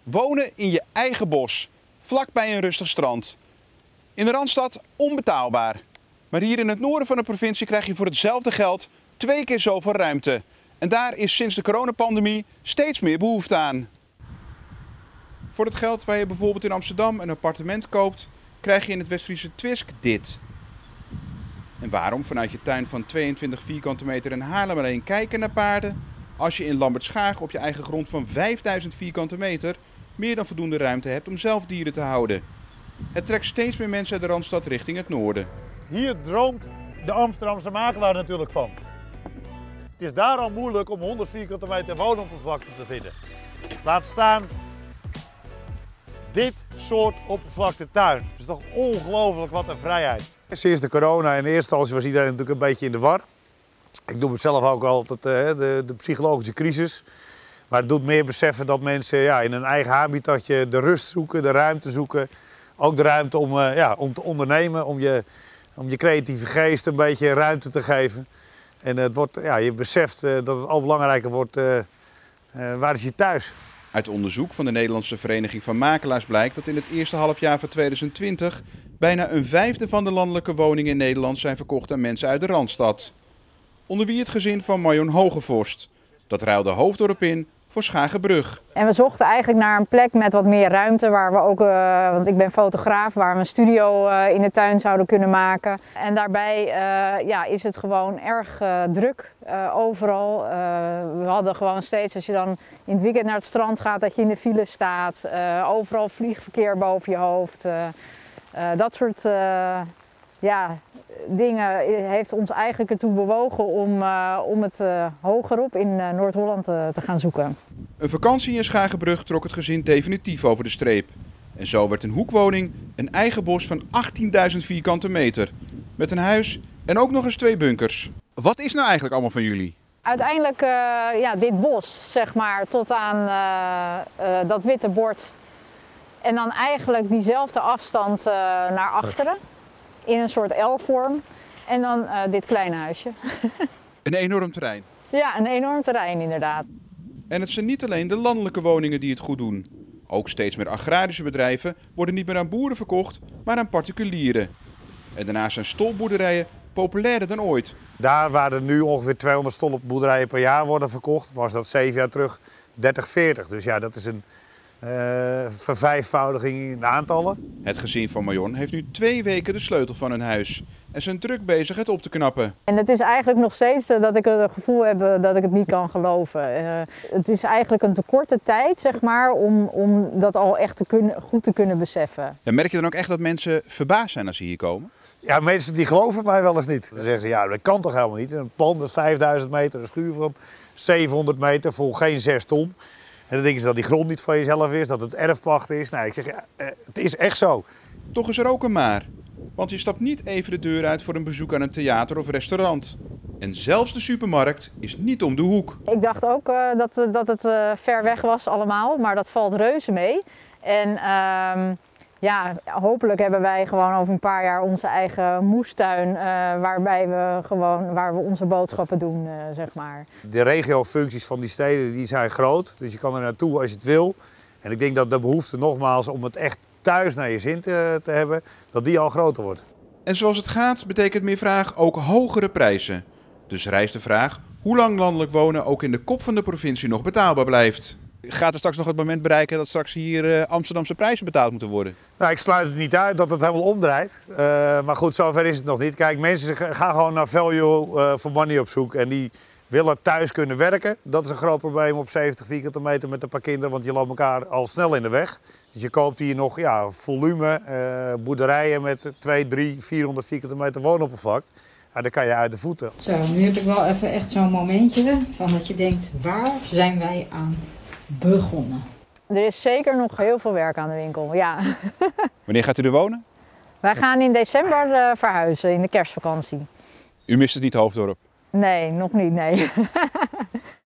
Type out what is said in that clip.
Wonen in je eigen bos, vlakbij een rustig strand. In de Randstad onbetaalbaar. Maar hier in het noorden van de provincie krijg je voor hetzelfde geld 2 keer zoveel ruimte. En daar is sinds de coronapandemie steeds meer behoefte aan. Voor het geld waar je bijvoorbeeld in Amsterdam een appartement koopt, krijg je in het West-Friese Twisk dit. En waarom vanuit je tuin van 22 vierkante meter in Haarlem alleen kijken naar paarden, als je in Lambertschaag op je eigen grond van 5000 vierkante meter meer dan voldoende ruimte hebt om zelf dieren te houden? Het trekt steeds meer mensen uit de Randstad richting het noorden. Hier droomt de Amsterdamse makelaar natuurlijk van. Het is daar al moeilijk om 100 vierkante meter woonoppervlakte te vinden. Laat staan dit soort oppervlaktetuin. Het is toch ongelooflijk wat een vrijheid. Sinds de corona in eerste instantie was iedereen natuurlijk een beetje in de war. Ik doe het zelf ook altijd, de psychologische crisis. Maar het doet meer beseffen dat mensen in hun eigen habitatje de rust zoeken, de ruimte zoeken. Ook de ruimte om te ondernemen, om je creatieve geest een beetje ruimte te geven. En je beseft dat het al belangrijker wordt, waar is je thuis? Uit onderzoek van de Nederlandse Vereniging van Makelaars blijkt dat in het eerste halfjaar van 2020 bijna een vijfde van de landelijke woningen in Nederland zijn verkocht aan mensen uit de Randstad. Onder wie het gezin van Marion Hogevorst. Dat ruilde Hoofddorp in voor Schagenbrug. En we zochten eigenlijk naar een plek met wat meer ruimte waar we ook, want ik ben fotograaf, waar we een studio in de tuin zouden kunnen maken. En daarbij is het gewoon erg druk overal. We hadden gewoon steeds, als je dan in het weekend naar het strand gaat, dat je in de file staat. Overal vliegverkeer boven je hoofd. Dat soort dingen heeft ons eigenlijk ertoe bewogen om het hogerop in Noord-Holland te gaan zoeken. Een vakantie in Schagenbrug trok het gezin definitief over de streep. En zo werd een hoekwoning een eigen bos van 18.000 vierkante meter. Met een huis en ook nog eens 2 bunkers. Wat is nou eigenlijk allemaal van jullie? Uiteindelijk dit bos, zeg maar, tot aan dat witte bord. En dan eigenlijk diezelfde afstand naar achteren. In een soort L-vorm. En dan dit kleine huisje. Een enorm terrein. Ja, een enorm terrein inderdaad. En het zijn niet alleen de landelijke woningen die het goed doen. Ook steeds meer agrarische bedrijven worden niet meer aan boeren verkocht, maar aan particulieren. En daarnaast zijn stolboerderijen populairder dan ooit. Daar waar er nu ongeveer 200 stolboerderijen per jaar worden verkocht, was dat 7 jaar terug 30, 40. Dus ja, dat is een vervijfvoudiging in de aantallen. Het gezin van Marion heeft nu 2 weken de sleutel van hun huis. En zijn druk bezig het op te knappen. En het is eigenlijk nog steeds dat ik het gevoel heb dat ik het niet kan geloven. Het is eigenlijk een te korte tijd, zeg maar, om dat al echt goed te kunnen beseffen. En merk je dan ook echt dat mensen verbaasd zijn als ze hier komen? Ja, mensen die geloven mij wel eens niet. Dan zeggen ze, ja, dat kan toch helemaal niet. Een pand met 5000 meter, een schuur van 700 meter voor geen 6 ton. En dan denken ze dat die grond niet van jezelf is, dat het erfpacht is. Nou, ik zeg, het is echt zo. Toch is er ook een maar. Want je stapt niet even de deur uit voor een bezoek aan een theater of restaurant. En zelfs de supermarkt is niet om de hoek. Ik dacht ook dat het ver weg was allemaal, maar dat valt reuze mee. En hopelijk hebben wij gewoon over een paar jaar onze eigen moestuin waar we onze boodschappen doen, zeg maar. De regiofuncties van die steden die zijn groot, dus je kan er naartoe als je het wil. En ik denk dat de behoefte nogmaals om het echt thuis naar je zin te hebben, dat die al groter wordt. En zoals het gaat betekent meer vraag ook hogere prijzen. Dus rijst de vraag hoe lang landelijk wonen ook in de kop van de provincie nog betaalbaar blijft. Gaat er straks nog het moment bereiken dat straks hier Amsterdamse prijzen betaald moeten worden? Nou, ik sluit het niet uit dat het helemaal omdraait. Maar goed, zover is het nog niet. Kijk, mensen gaan gewoon naar value for money op zoek. En die willen thuis kunnen werken. Dat is een groot probleem op 70 vierkante meter met een paar kinderen, want je loopt elkaar al snel in de weg. Dus je koopt hier nog volume, boerderijen met 200, 300, 400 vierkante meter woonoppervlak. Ja, dan kan je uit de voeten. Zo, nu heb ik wel even echt zo'n momentje van dat je denkt, waar zijn wij aan begonnen? Er is zeker nog heel veel werk aan de winkel, ja. Wanneer gaat u er wonen? Wij gaan in december verhuizen, in de kerstvakantie. U mist het niet, Hoofddorp? Nee, nog niet, nee.